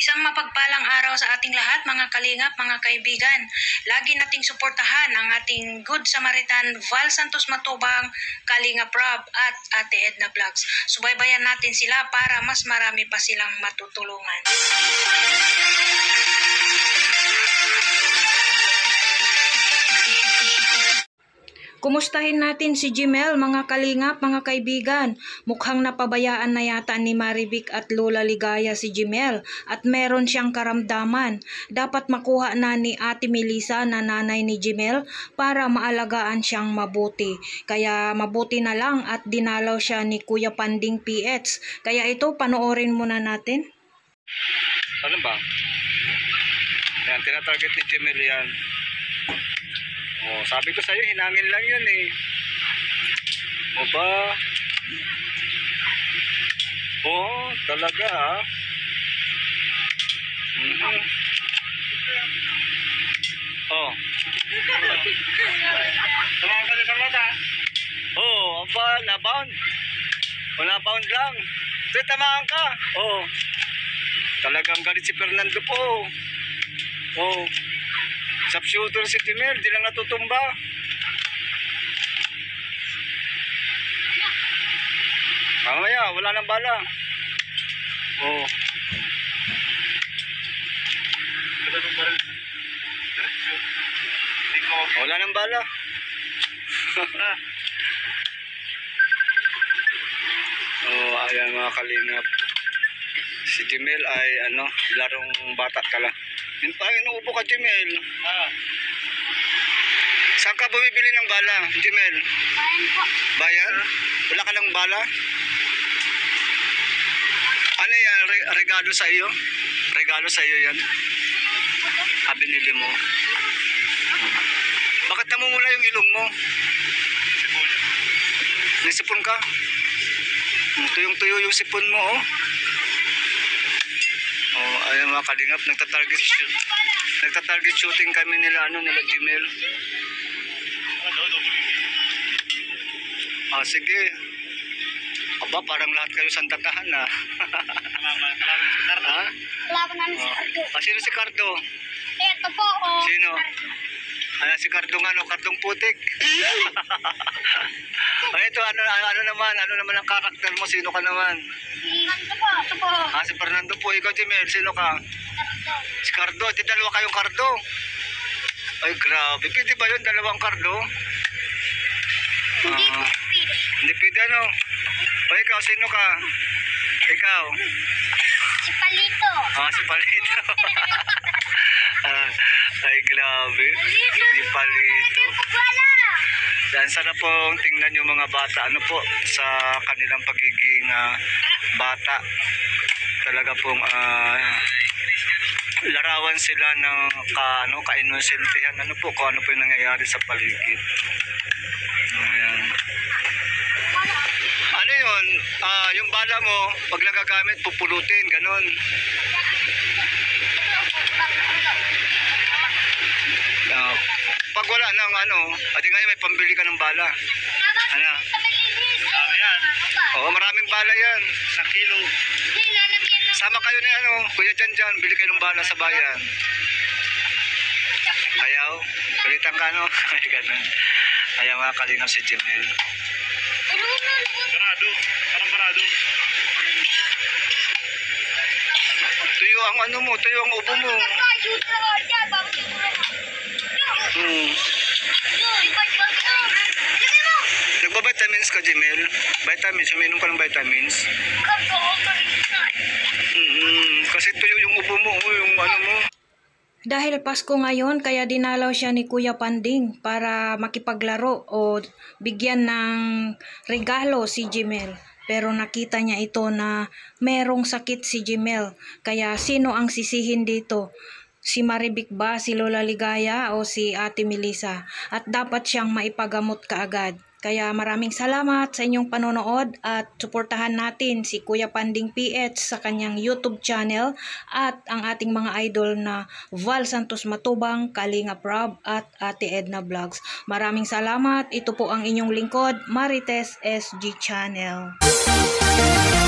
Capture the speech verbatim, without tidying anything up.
Isang mapagpalang araw sa ating lahat, mga kalingap, mga kaibigan. Lagi nating suportahan ang ating Good Samaritan Val Santos Matubang, Kalingap Rob at Ate Edna Vlogs. Subaybayan natin sila para mas marami pa silang matutulungan. Kumustahin natin si Jimel, mga kalingap, mga kaibigan. Mukhang napabayaan na yata ni Marivic at Lola Ligaya si Jimel at meron siyang karamdaman. Dapat makuha na ni Ate Melissa na nanay ni Jimel para maalagaan siyang mabuti. Kaya mabuti na lang at dinalaw siya ni Kuya Panding P H. Kaya ito, panoorin muna natin. Ano ba? Yan, tinatarget ni Jimel yan. Oh, sabi ko sa'yo, hinangin lang yan eh. O ba? Oo, talaga ha. Mm-hmm. Oh. Tumawag ka sa mata. Oo, aba, nabound. O, nabound lang. Pero tamaan ka. Oo. Talagang galit si Fernando po. Oo. Sub-shooter si Jimel, di lang natutumba. Mamaya, wala nang bala. Oo. Wala nang bala. Oh, ayan mga kalingap. Si Jimel ay ano, larong bata ka lang. Yung pa, inuubo ka, Jimel. Ah. Saan ka bumibili ng bala, Jimel? Bayan po. Bayan? Wala ka ng bala? Ano yan? Re regalo sa iyo? Regalo sa iyo yan? Ah, binili mo. Bakit namumula yung ilong mo? Sipon. Nasipon ka? Tuyong-tuyo yung sipon mo, oh. Oh, ayan mga kalingap, nagta-target shoot. Nagta-target shooting kami nila ano nila Jimel. Ah, sige. Aba, parang lahat kayo sandatahan na. Ha? Laban namin si Cardo. Ah, sino si Cardo? Ito po, oh. Sino? Ayan si Cardo nga, no? Cardong putik. Ay, ito, ano, ano naman, ano naman ang karakter mo? Sino ka naman? Ito po, ito po. Ah, si Fernando po. Ikaw, Jimel, sino ka? Cardo. Si Cardo, di dalawa kayong Cardo. Ay, grabe. Pwede ba yun? Dalawang Cardo? Hindi po, Ah, pwede. hindi pwede, ano? O, ikaw, sino ka? Ikaw? Si Palito. Ah, si Palito. Ah, ay, grabe. Si Palito. Wala. Yan, sana pong tingnan yung mga bata, ano po, sa kanilang pagiging uh, bata. Talaga pong uh, larawan sila ng ka, ano, ka-inosentihan, ano po, kung ano po yung nangyayari sa paligid. Ayan. Ano yun? Uh, yung bala mo, pag nagagamit, pupulutin, ganun. Uh, pag wala nang ano, adi ngayon may pambili ka ng bala. Ano? Marami yan. Oo, maraming bala yan. Sa kilo. Sama kayo ni ano, Kuya Jan Jan, bili kayo ng bala sa bayan. Ayaw, palitan ka no? Ay, ganun. Ayaw nga kalingap si Jimel. Parado, parang parado. Tuyo ang ano mo, tuyo ang ubo mo. Hmm. Nagba-vitamins ka, Jimel? Vitamins, uminom ka ng vitamins? Mm-hmm. Kasi tuyo yung ubo mo, yung ano mo. Dahil Pasko ngayon, kaya dinalaw siya ni Kuya Panding para makipaglaro o bigyan ng regalo si Jimel. Pero nakita niya ito na merong sakit si Jimel. Kaya sino ang sisihin dito? Si Marivic ba, si Lola Ligaya o si Ate Melissa? At dapat siyang maipagamot kaagad. Kaya maraming salamat sa inyong panonood at suportahan natin si Kuya Panding P H sa kanyang YouTube channel at ang ating mga idol na Val Santos Matubang, Kalingap Rob at Ate Edna Vlogs. Maraming salamat. Ito po ang inyong lingkod, Marites S G Channel.